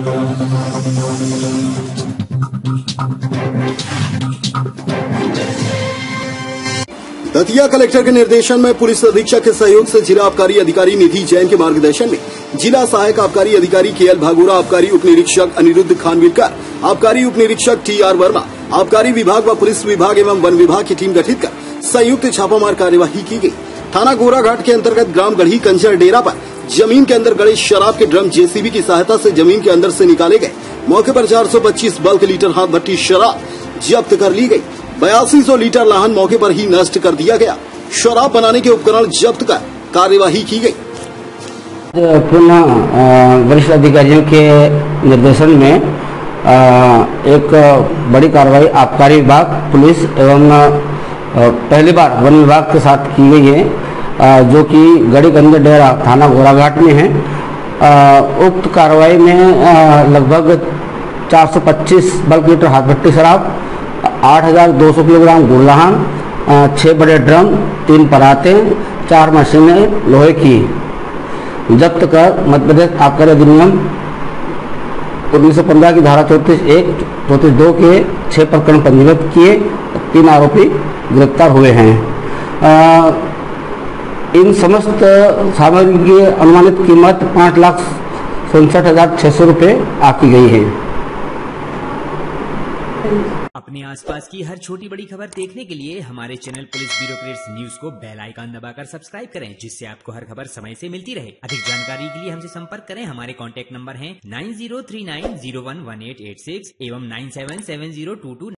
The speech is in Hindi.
दतिया कलेक्टर के निर्देशन में पुलिस अधीक्षक के सहयोग से जिला आबकारी अधिकारी निधि जैन के मार्गदर्शन में जिला सहायक आबकारी अधिकारी केएल भागुरा, आबकारी उप निरीक्षक अनिरुद्ध खानविलकर, आबकारी उप निरीक्षक टीआर वर्मा, आबकारी विभाग व पुलिस विभाग एवं वन विभाग की टीम गठित कर संयुक्त छापामार कार्यवाही की गई। थाना गोराघाट के अंतर्गत ग्राम गढ़ी कंचर डेरा पर जमीन के अंदर गड़े शराब के ड्रम जेसीबी की सहायता से जमीन के अंदर से निकाले गए। मौके पर 425 बल्क लीटर हाथ भट्टी शराब जब्त कर ली गई। 8200 लीटर लाहन मौके पर ही नष्ट कर दिया गया। शराब बनाने के उपकरण जब्त कर कार्यवाही की गई। पुनः वरिष्ठ अधिकारियों के निर्देशन में एक बड़ी कार्रवाई आबकारी विभाग, पुलिस एवं पहली बार वन विभाग के साथ की गई है, जो कि गढ़ी कंजर डेरा थाना गोराघाट में है। उक्त कार्रवाई में लगभग 425 बल्क लीटर हाथ भट्टी शराब, 8200 किलोग्राम गुड़लाहन, 6 बड़े ड्रम, 3 पराते, 4 मशीनें लोहे की जब्त कर मध्य प्रदेश आबकारी अधिनियम 1915 की धारा 34(1), 34(2) के 6 प्रकरण पंजीबद्ध किए। 3 आरोपी गिरफ्तार हुए हैं। इन समस्त सामग्री की अनुमानित कीमत 5,67,600 रुपये आकी गई है। अपने आसपास की हर छोटी बड़ी खबर देखने के लिए हमारे चैनल पुलिस ब्यूरोक्रेट्स न्यूज को बेल आइकन दबाकर सब्सक्राइब करें, जिससे आपको हर खबर समय से मिलती रहे। अधिक जानकारी के लिए हमसे संपर्क करें। हमारे कॉन्टैक्ट नंबर हैं 9039011886 एवं 977022